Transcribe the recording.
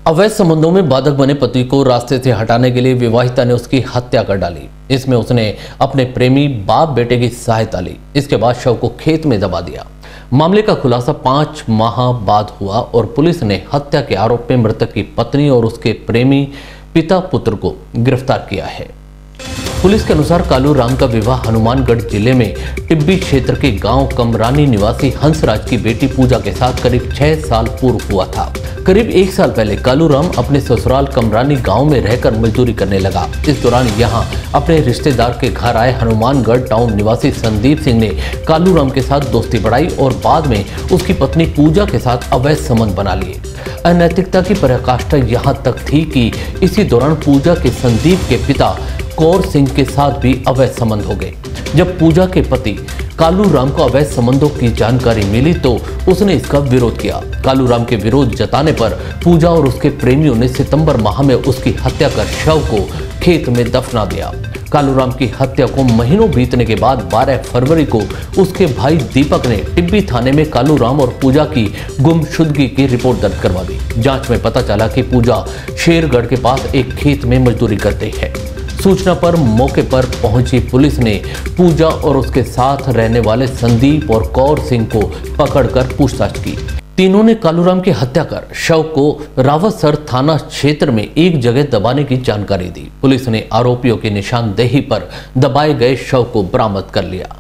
अवैध संबंधों में बाधक बने पति को रास्ते से हटाने के लिए विवाहिता ने उसकी हत्या कर डाली। इसमें उसने अपने प्रेमी बाप बेटे की सहायता ली। इसके बाद शव को खेत में दबा दिया। मामले का खुलासा 5 माह बाद हुआ और पुलिस ने हत्या के आरोप में मृतक की पत्नी और उसके प्रेमी पिता पुत्र को गिरफ्तार किया है। पुलिस के अनुसार कालू राम का विवाह हनुमानगढ़ जिले में टिब्बी क्षेत्र के गांव कमरानी निवासी हंसराज की बेटी पूजा के साथ करीब 6 साल पूर्व हुआ था। करीब 1 साल पहले कालू राम अपने ससुराल कमरानी गांव में रहकर मजदूरी करने लगा। इस दौरान यहां अपने रिश्तेदार के घर आए हनुमानगढ़ टाउन निवासी संदीप सिंह ने कालू राम के साथ दोस्ती बढ़ाई और बाद में उसकी पत्नी पूजा के साथ अवैध संबंध बना लिए। अनैतिकता की पराकाष्ठा यहां तक थी कि इसी दौरान पूजा के संदीप के पिता कौर सिंह के साथ भी अवैध संबंध हो गए। जब पूजा के पति कालू राम को अवैध संबंधों की जानकारी मिली तो उसने इसका विरोध किया। कालू राम के विरोध जताने पर पूजा और उसके प्रेमियों ने सितंबर माह में उसकी हत्या कर शव को खेत में दफना दिया। कालू राम की हत्या को महीनों बीतने के बाद 12 फरवरी को उसके भाई दीपक ने टिब्बी थाने में कालू राम और पूजा की गुमशुदगी की रिपोर्ट दर्ज करवा दी। जांच में पता चला कि पूजा शेरगढ़ के पास एक खेत में मजदूरी करती है। सूचना पर मौके पर पहुंची पुलिस ने पूजा और उसके साथ रहने वाले संदीप और कौर सिंह को पकड़कर पूछताछ की। तीनों ने कालू राम की हत्या कर शव को रावतसर थाना क्षेत्र में एक जगह दबाने की जानकारी दी। पुलिस ने आरोपियों की निशानदेही पर दबाए गए शव को बरामद कर लिया।